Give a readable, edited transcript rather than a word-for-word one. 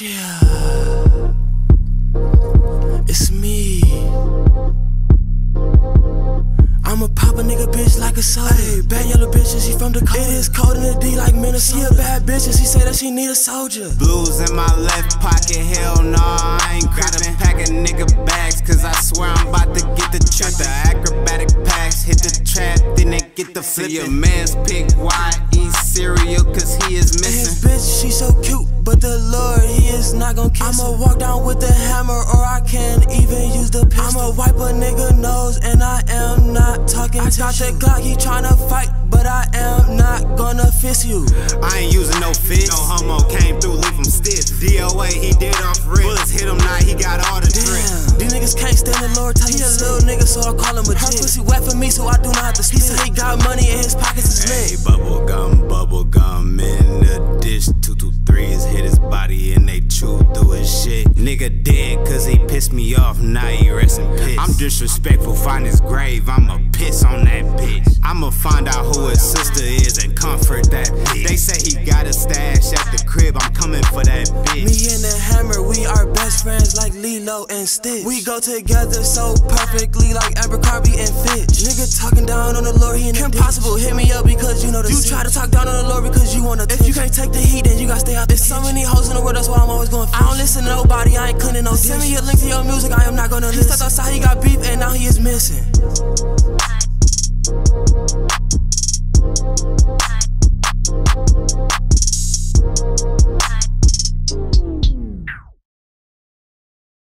Yeah, it's me. I'ma pop a nigga bitch like a soda. Hey, bad yellow bitch and she from Dakota. It is cold in the D like Minnesota. She a bad bitch and she say that she need a soldier. Blues in my left pocket, hell no, I ain't crippin'. Pack a nigga bags, cause I swear I'm about to get the trip. The acrobatic packs, hit the trap, then they get the flip. Your man's pick YE cereal, cause he is missing. His bitch, she so cute, but the Lord, he is not gon' kiss her. I'ma walk down with the hammer, or I can't even use the pistol. I'ma wipe a nigga nose, and I am not talking to you. I got the Glock, he tryna fight, but I am not gonna fist you. I ain't using no fist. No homo came through, leave him stiff. DOA, he did off rip. Bullets hit him, now he got all the tricks. These niggas can't stand the Lord, tell he a little nigga, so I call him a G. Her pussy wet for me, so I do not have to spit. He said he got money in his pockets, is lit. Hey, bubble gum in the dish. 223s hit his body and they chewed through his shit. Nigga dead cause he pissed me off, now he resting piss. I'm disrespectful, find his grave, I'ma piss on that bitch. I'ma find out who his sister is and comfort that bitch. They say he got a stash at the crib, I'm coming for that bitch. Me and the hammer, we are best friends like Lilo and Stitch. We go together so perfectly like Abercrombie and Fitch. Nigga talking down on the Lord, he in the Impossible, hit me up because you know the You try to talk down on the Lord because you wanna. If you can't take the heat, then you gotta stay out. There's so many hoes in the world, that's why I'm always going I don't listen to nobody, I ain't cleaning no dish. Send me a link to your music, I am not gonna listen. He stepped outside, he got beef, and now he is missing.